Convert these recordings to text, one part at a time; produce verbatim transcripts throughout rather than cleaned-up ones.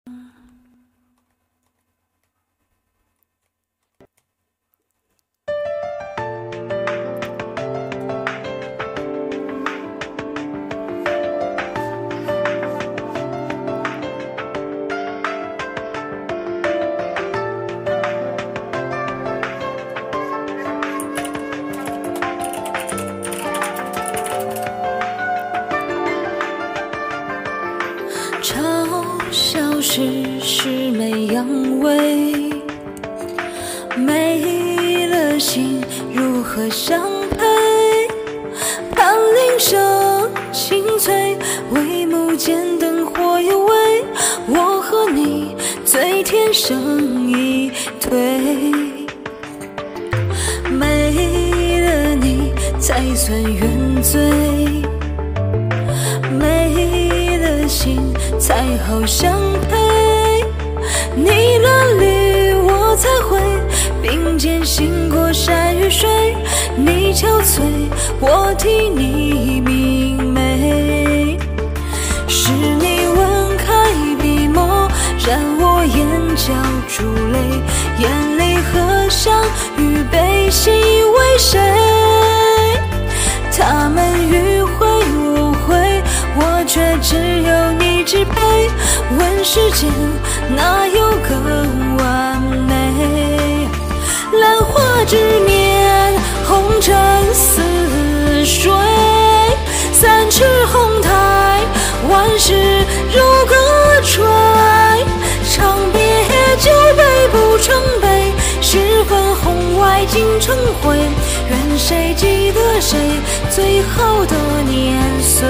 嘲笑时是没阳痿，没了心如何相配？盼铃声清脆，帷幕间灯火幽微，我和你最天生一对，没了你才算原罪，没了心才好相配，你乱绿我才会并肩行过山与水，你憔悴我替你明媚，是你吻开笔墨，染我眼角珠泪，眼泪和香与悲喜为谁？他们迂回无悔，我却只有你支配，问世间哪有更完美？兰花之年，红尘似水，三尺红台，万事如歌吹，长别酒杯不成杯，十分红外尽成灰，愿谁记得谁最后的年岁。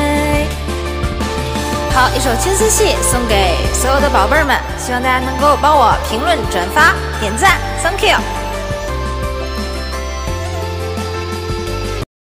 好，一首《青丝戏》送给所有的宝贝儿们，希望大家能够帮我评论、转发、点赞 ，Thank you。